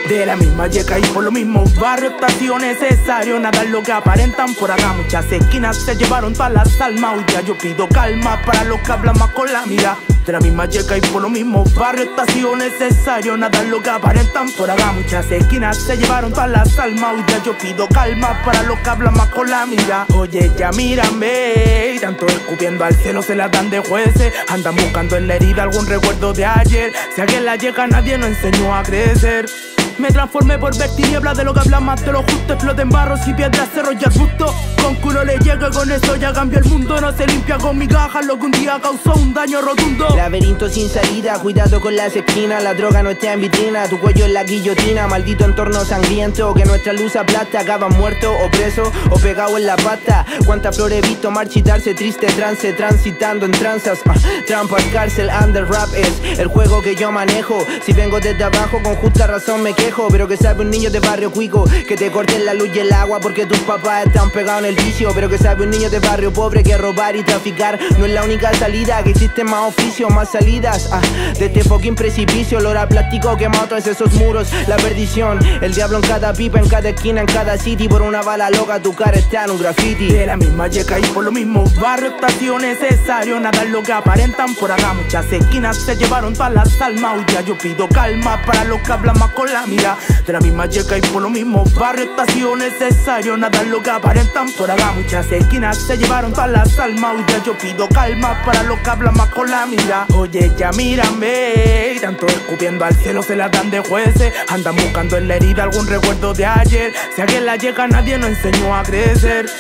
De la misma yeca y por los mismos barrios, estación necesario, nada es lo que aparentan. Por acá muchas esquinas se llevaron todas las almas. Hoy ya yo pido calma para los que hablan más con la mira. De la misma yeca y por los mismos barrios, estación necesario, nada es lo que aparentan. Por acá muchas esquinas se llevaron todas las almas. Hoy ya yo pido calma para los que hablan más con la mira. Oye, ya mírame, y tanto escupiendo al cielo se la dan de jueces. Andan buscando en la herida algún recuerdo de ayer. Si alguien la llega nadie nos enseñó a crecer. Me transformé por ver tinieblas, de lo que hablan más de lo justo. Exploten barros y piedras, cerros y arbustos. Con culo le llega, con eso ya cambió el mundo. No se limpia con migajas lo que un día causó un daño rotundo. Laberinto sin salida, cuidado con las esquinas. La droga no está en vitrina, tu cuello es la guillotina. Maldito entorno sangriento, que nuestra luz aplasta. Acaban muerto o preso o pegado en la pata. Cuántas flores he visto marchitarse, triste trance, transitando en tranzas. Trampas, cárcel, under rap es el juego que yo manejo. Si vengo desde abajo con justa razón me quejo. Pero que sabe un niño de barrio cuico que te corten la luz y el agua porque tus papás están pegados en el vicio. Pero que sabe un niño de barrio pobre que robar y traficar no es la única salida, que existen más oficios, más salidas de este fucking precipicio. Olor a plástico quemado tras esos muros, la perdición. El diablo en cada pipa, en cada esquina, en cada city. Por una bala loca tu cara está en un graffiti. De la misma yeca y por los mismos barrios, estación necesario, nada es lo que aparentan. Por acá muchas esquinas se llevaron todas las almas. Hoy ya yo pido calma para los que hablan más con la mira. De la misma yeca y por los mismos barrios, estación necesario, nada es lo que aparentan. Por acá muchas esquinas se llevaron todas las almas. Hoy ya yo pido calma para los que hablan más con la mira. Oye, ya mírame, y tanto escupiendo al cielo se la dan de jueces. Andan buscando en la herida algún recuerdo de ayer. Si alguien la llega nadie nos enseñó a crecer.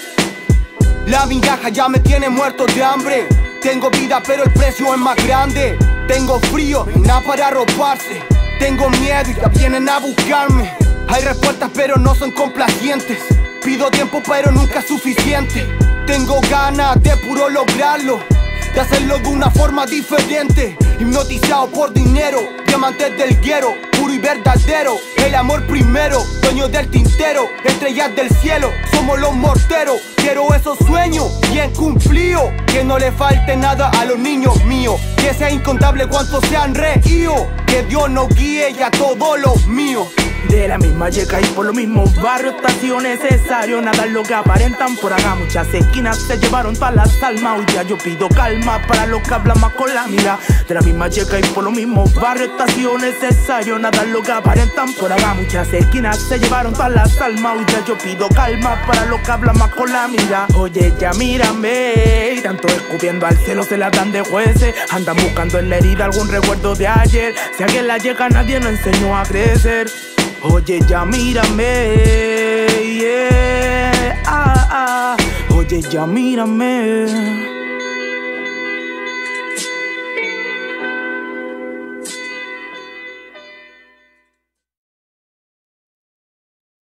La migaja ya me tiene muerto de hambre. Tengo vida pero el precio es más grande. Tengo frío y nada para arroparse. Tengo miedo y ya vienen a buscarme. Hay respuestas pero no son complacientes. Pido tiempo pero nunca es suficiente. Tengo ganas de puro lograrlo, de hacerlo de una forma diferente. Hipnotizado por dinero, diamantes del guero, puro y verdadero. El amor primero, dueño del tintero, estrellas del cielo, somos los morteros. Quiero esos sueños bien cumplidos, que no le falte nada a los niños míos. Que sea incontable cuántos se han reído, que Dios nos guíe y a todos los míos. De la misma yeca y por los mismos barrios, estación necesario, nada es lo que aparentan. Por acá muchas esquinas se llevaron todas las almas. Hoy ya yo pido calma para los que hablan más con la mira. De la misma yeca y por los mismos barrios, estación necesario, nada es lo que aparentan. Por acá muchas esquinas se llevaron todas las almas. Hoy ya yo pido calma para los que hablan más con la mira. Oye, ya mírame, y tanto escupiendo al cielo se la dan de jueces. Andan buscando en la herida algún recuerdo de ayer. Si alguien la llega nadie nos enseñó a crecer. Oye, ya mírame, yeah, Oye, ya mírame.